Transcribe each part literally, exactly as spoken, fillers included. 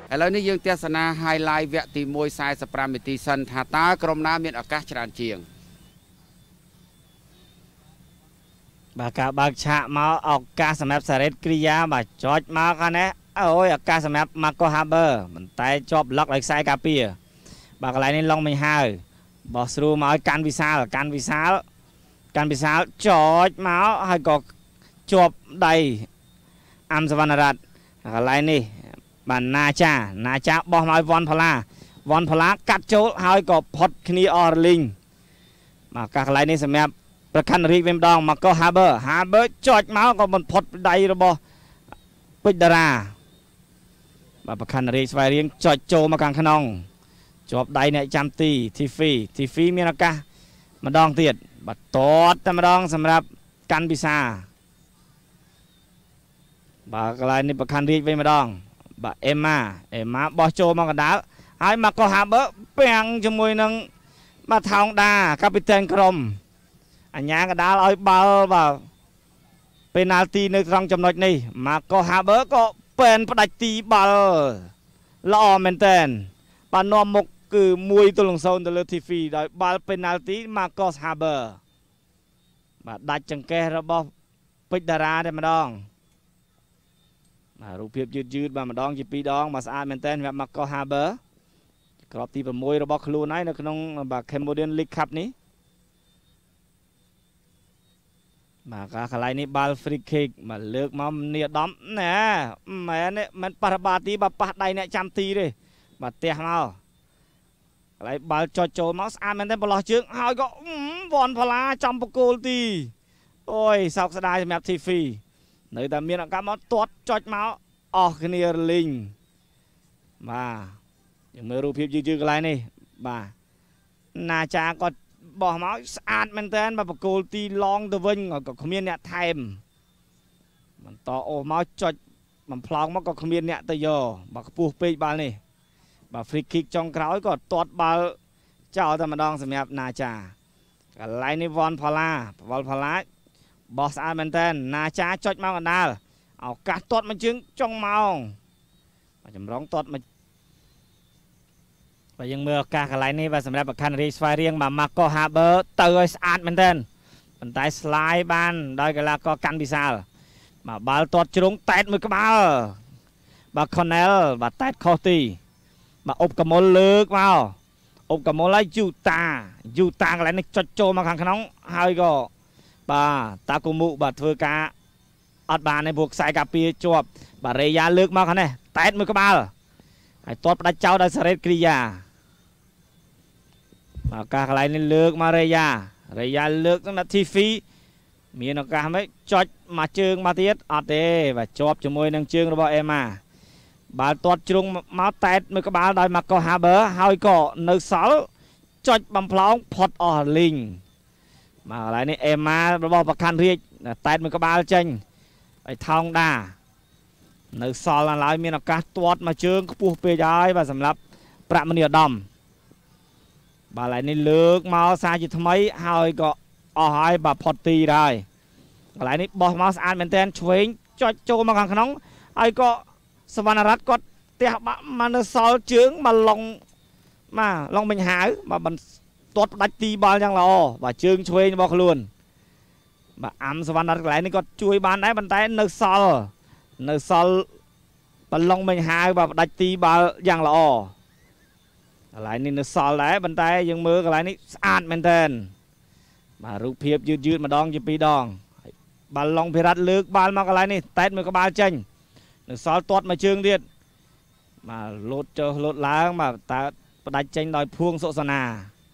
ឥឡូវនេះយើងទេសនា highlight វគ្គទីមួយ สี่สิบห้าនាទីសិនថាតើក្រុមណាមានឱកាសច្រើនជាងបាទការបើកឆាកមកឱកាសសម្រាប់សារ៉េតគ្រីយ៉ាបាទចុចមកខាងនេះអូយឱកាសសម្រាប់ Marco Haber មិនតែជាប់ឡុកដោយខ្សែការពារបាទកន្លែងនេះឡងមិញហើយបោះស្រួលមកឲ្យកាន់វិសាលកាន់វិសាលកាន់វិសាលចុចមកហើយក៏ជាប់ដៃអាំសវណ្ណរតកន្លែងនេះបាទណាចាណាចាបោះមកឲ្យវ៉ាន់ផល្លាវ៉ាន់ផល្លាកាត់ចូលហើយក៏ផុតគ្នាអរលីងបាទកាកន្លែងនេះសម្រាប់ប្រខណ្ឌរីកវិញម្ដងមកក៏ Haber Haber ចុចមកក៏មិនផុតដៃរបស់ពេជ្រតារាបាទប្រខណ្ឌរីកស្វែងរៀងចុចចូលមកខាងក្នុងជាប់ដៃអ្នកចាំទី Tiffy Tiffy មានឱកាសម្ដងទៀតបាទតតតែម្ដងសម្រាប់កាន់ពិសាបាទកន្លែងនេះប្រខណ្ឌរីកវិញម្ដងបាទអេម៉ាអេម៉ាបោះចូលមកកណ្ដាលហើយមកក៏ Haber ពាំងជាមួយនឹងបាទថោងដាកាពីតែនក្រុមអញ្ញាកណ្ដាលឲ្យបាល់បាទពេណាល់ទីនៅត្រង់ចំណុចនេះមកក៏ Haber ក៏ពេនផ្ដាច់ទីបាល់ល្អមែនតើបាទនាំមុខគឺមួយទល់នឹងសូន្យទៅលើ Tiffy ដោយបាល់ពេណាល់ទីមកក៏ Haber បាទដាច់ចង្កេះរបស់ពេជ្រតារាតែម្ដងបាទរូបភាពយឺតយឺតបាទម្ដងជាពីរដងបាទស្អាតមែនតើសម្រាប់ Marco Haber ក្របទីប្រាំមួយរបស់ខ្លួនហើយនៅក្នុងបាទ Cambodian League Cup នេះបាទការកន្លែងនេះបាល់ free kick មកលើកមកនីអាដាមណែមែនមិនប៉ះបាល់ទីបាទប៉ះដៃអ្នកចាំទីទេបាទទះមកកន្លែងបាល់ចុចចូលមកស្អាតមែនតើប្រឡោះជើងហើយក៏វ៉ាន់ផល្លាចំបកគោលទីអូយសោកស្ដាយសម្រាប់ Tiffy នៅតែមានឱកាសមកទាត់ចុចមកអស់គ្នារលីងបាទយើងមើលរូបភាពយឺតយឺតកន្លែងនេះបាទណាចាគាត់បោះមកស្អាតមែនតើបាទបកគោលទីឡងទៅវិញក៏គ្មានអ្នកថែមបន្តអូសមកចុចបំផ្លងមកក៏គ្មានអ្នកទៅយកបាទខ្ពស់ពេកបាល់នេះបាទ free kick ចុងក្រោយក៏ទាត់បាល់ចោលតែម្ដងសម្រាប់ណាចាកន្លែងនេះវ៉ាន់ផល្លាវ៉ាន់ផល្លាបោះស្អាតមែនតើណាចាចុចមកកណ្ដាលឱកាសទាត់មួយជើងចុងម៉ោងបាទចម្រងទាត់មកបាទយើងមើលឱកាសកន្លែងនេះបាទសម្រាប់ប្រខណ្ឌរីកស្វែងរៀងបាទ Marco Haber ទៅឲ្យស្អាតមែនតើប៉ុន្តែ slide បានដោយកីឡាករកាន់វិសាលបាទបាល់ទាត់ជ្រុងតែតមួយក្បាលបាទ Cornell បាទតែតខុសទីបាទអុបកមលលើកមកអុបកមលហើយយូតាយូតាកន្លែងនេះចុចចូលមកខាងក្នុងហើយក៏បាទតាកូមុបាទធ្វើការអត់បានទេព្រោះខ្សែការពារជាប់បាទរេយ៉ាលើកមកខាងនេះតែតមួយក្បាលហើយទាត់ផ្ដាច់ចោលដោយសារ៉េតគ្រីយ៉ាបាទឱកាសកន្លែងនេះលើកមករេយ៉ារេយ៉ាលើកសម្រាប់ Tiffy មានឱកាសមិនចុចមកជើងមកទៀតអត់ទេបាទជាប់ជាមួយនឹងជើងរបស់អេម៉ាបាល់ទាត់ជ្រុងមកតែតមួយក្បាលដោយ Marco Haber ហើយក៏នៅសល់ចុចបំផ្លោងផុតអស់លីងបាទកន្លែងនេះអេម៉ារបស់ប្រខណ្ឌរាជតែតមួយក្បាលចេញហើយថោងដានៅសល់ឡើយមានឱកាសទាត់មកជើងខ្ពស់ពេកហើយបាទសម្រាប់ប្រាក់មនីអាដាមបាទឡើយនេះលើកមកសារជាថ្មីហើយក៏អស់ហើយបាទផុតទីហើយកន្លែងនេះបោះមកស្អាតមែនតើឆ្វេងចុចចូលមកខាងក្នុងហើយក៏សវណ្ណរតគាត់ទះបាក់មកនៅសល់ជើងមកឡុងបាទឡុងមិញហាវបាទមិនទាត់ផ្ដាច់ទីបាល់យ៉ាងល្អបាទជើងឆ្វេងរបស់ខ្លួនបាទអាំសវណ្ណរតកន្លែងនេះគាត់ជួយបានដែរប៉ុន្តែនៅសល់នៅសល់បឡុងមិញហាវបាទផ្ដាច់ទីបាល់យ៉ាងល្អកន្លែងនេះនៅសល់ដែរប៉ុន្តែយើងមើលកន្លែងនេះស្អាតមែនតើបាទរូបភាពយឺតយឺតម្ដងជាពីរដងបាល់ឡុងភិរ៉ាត់លើកបាល់មកកន្លែងនេះតែតមួយក្បាលចេញនៅសល់ទាត់មួយជើងទៀតបាទលោតចុះលោតឡើងបាទតើផ្ដាច់ចេញដោយភួងសុសនា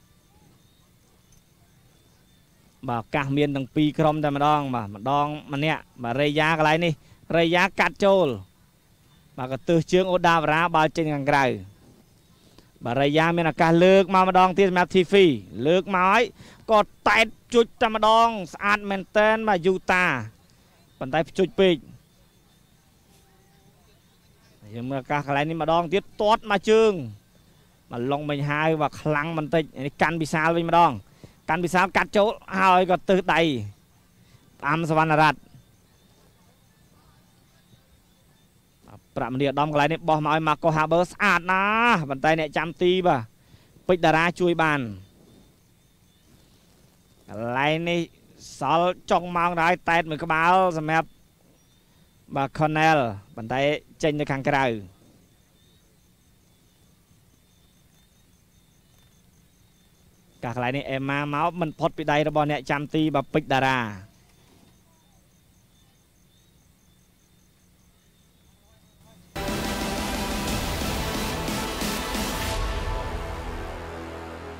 បាទឱកាសមានទាំងពីរក្រុមតែម្ដងបាទម្ដងម្នាក់បាទរេយ៉ាកន្លែងនេះរេយ៉ាកាត់ចូលបាទក៏ទើសជើងអូដាវរ៉ាបាល់ចេញខាងក្រៅបាទរេយ៉ាមានឱកាសលើកមកម្ដងទៀតសម្រាប់ Tiffy លើកមកហើយក៏តែតជុចតែម្ដងស្អាតមែនតើបាទយូតាប៉ុន្តែជុចពេកយើងមើលឱកាសកន្លែងនេះម្ដងទៀតទាត់មកជើងមកឡុងមិញហាវបាទខ្លាំងបន្តិចនេះកាន់វិសាលវិញម្ដងកាន់វិសាលកាត់ចូលហើយក៏ទើសដៃអាំសវណ្ណរតប្រាក់មនីអាដាមកន្លែងនេះបោះមកឲ្យ Marco Haber ស្អាតណាស់ប៉ុន្តែអ្នកចាំទីបាទពេជ្រតារាជួយបានកន្លែងនេះសល់ចុងម៉ោងដែរតែតមួយក្បាលសម្រាប់បាទ Cornell ប៉ុន្តែចេញទៅខាងក្រៅកាកន្លែងនេះអេម៉ាមកមិនផុតពីដៃរបស់អ្នកចាំទីបាទពេជ្រតារា